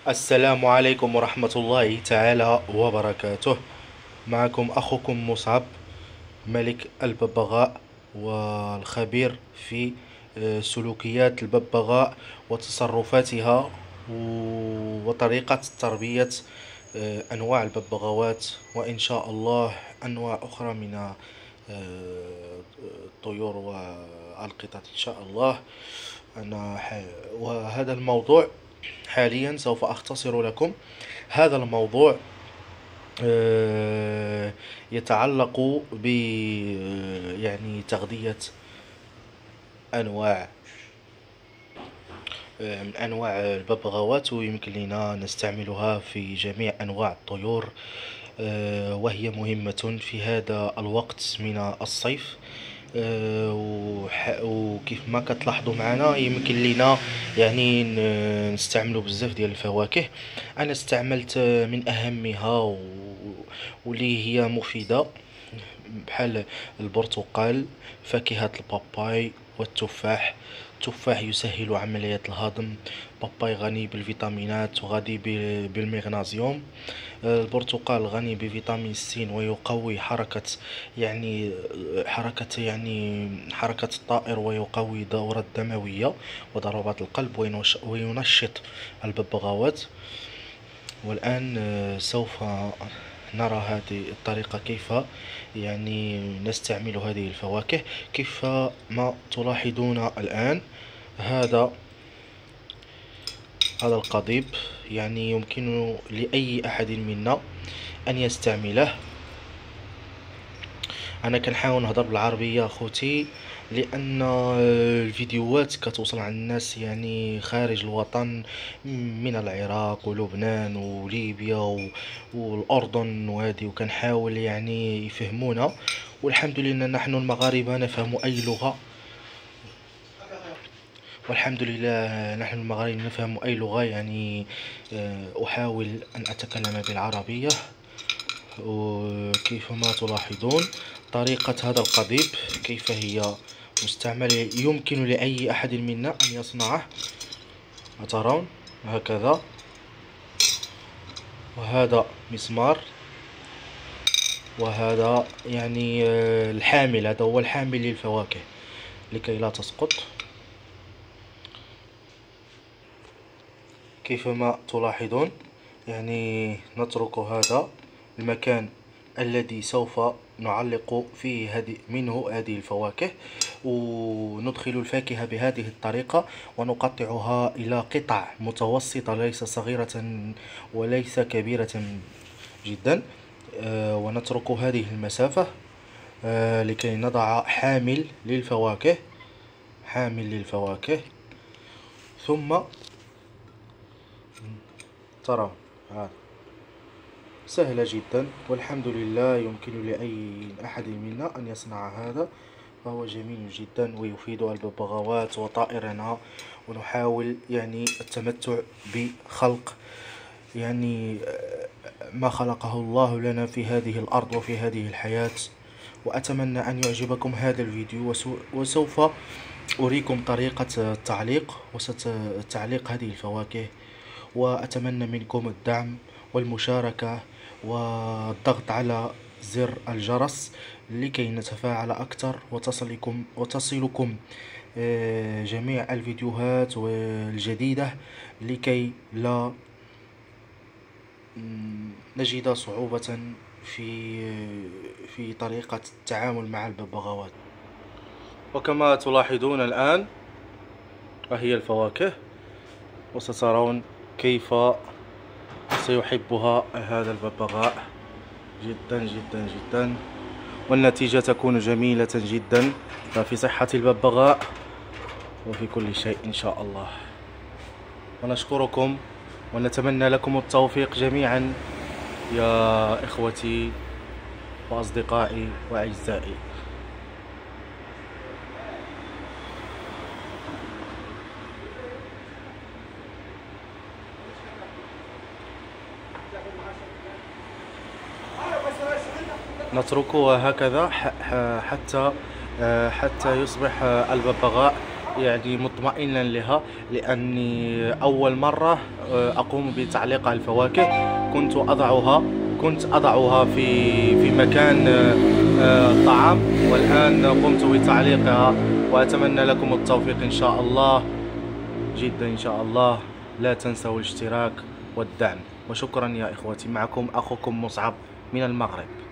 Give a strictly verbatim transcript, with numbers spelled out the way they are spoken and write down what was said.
السلام عليكم ورحمة الله تعالى وبركاته. معكم أخوكم مصعب، ملك الببغاء والخبير في آه، سلوكيات الببغاء وتصرفاتها و- وطريقة تربية آه، أنواع الببغاوات، وإن شاء الله أنواع أخرى من آه، الطيور والقطط إن شاء الله. أنا ح... وهذا الموضوع حاليا سوف أختصر لكم. هذا الموضوع آه، يتعلق ب آه، يعني تغذية أنواع آه، من أنواع الببغاوات، ويمكن لنا نستعملها في جميع أنواع الطيور، آه، وهي مهمة في هذا الوقت من الصيف. آه، وح- وكيف ما كتلاحظوا معنا يمكن لينا يعني ن- نستعملوا بزاف ديال الفواكه. انا استعملت آه، من اهمها و- واللي هي مفيدة، بحال البرتقال، فاكهة الباباي والتفاح. التفاح يسهل عملية الهضم، باباي غني بالفيتامينات وغني ب- بالمغنيسيوم. آه، البرتقال غني بفيتامين سي ويقوي حركة يعني حركة يعني حركة الطائر، ويقوي الدورة الدموية وضربات القلب، وينش- وينشط الببغاوات. والآن آه، سوف نرى هذه الطريقة كيف يعني نستعمل هذه الفواكه. كيف ما تلاحظون الآن، هذا هذا القضيب يعني يمكن لأي أحد منا أن يستعمله. انا كنحاول نهضر بالعربيه اخوتي، لان الفيديوهات كتوصل عن الناس يعني خارج الوطن، من العراق ولبنان وليبيا و- والاردن وهذه، وكنحاول يعني يفهمونا. والحمد لله نحن المغاربه نفهم اي لغه. والحمد لله نحن المغاربه نفهم اي لغه يعني. آه، احاول ان اتكلم بالعربيه. وكيفما تلاحظون طريقة هذا القضيب كيف هي مستعملة، يمكن لأي أحد منا أن يصنعه. ترون هكذا، وهذا مسمار، وهذا يعني آه، الحامل، هذا هو الحامل للفواكه لكي لا تسقط. كيفما تلاحظون يعني نترك هذا المكان الذي سوف نعلق فيه هذه منه هذه الفواكه، وندخل الفاكهة بهذه الطريقة ونقطعها إلى قطع متوسطة، ليس صغيرة وليس كبيرة جدا. آه، ونترك هذه المسافة آه، لكي نضع حامل للفواكه، حامل للفواكه. ثم ترى هذا سهلة جدا، والحمد لله يمكن لأي أحد منا أن يصنع هذا، فهو جميل جدا ويفيد الببغاوات وطائرنا. ونحاول يعني التمتع بخلق يعني آه، ما خلقه الله لنا في هذه الأرض وفي هذه الحياة. وأتمنى أن يعجبكم هذا الفيديو، وسو- وسوف أريكم طريقة التعليق وستعليق هذه الفواكه. وأتمنى منكم الدعم والمشاركة والضغط على زر الجرس لكي نتفاعل أكثر، وتصلكم وتصلكم آه، جميع الفيديوهات الجديدة، لكي لا مم، نجد صعوبة في في طريقة التعامل مع الببغاوات. وكما تلاحظون الآن وهي الفواكه، وسترون كيف سيحبها هذا الببغاء جدا جدا جدا، والنتيجة تكون جميلة جدا، ففي صحة الببغاء وفي كل شيء إن شاء الله. ونشكركم ونتمنى لكم التوفيق جميعا يا إخوتي وأصدقائي وأعزائي. نتركها هكذا ح- ح- حتى آه، حتى يصبح آه، الببغاء يعني مطمئنا لها، لأني أول مرة آه، أقوم بتعليق الفواكه. كنت أضعها كنت أضعها في في مكان آه، آه، الطعام، والآن قمت بتعليقها. وأتمنى لكم التوفيق إن شاء الله، جدا إن شاء الله. لا تنسوا الاشتراك والدعم، وشكرا يا إخوتي. معكم أخوكم مصعب من المغرب.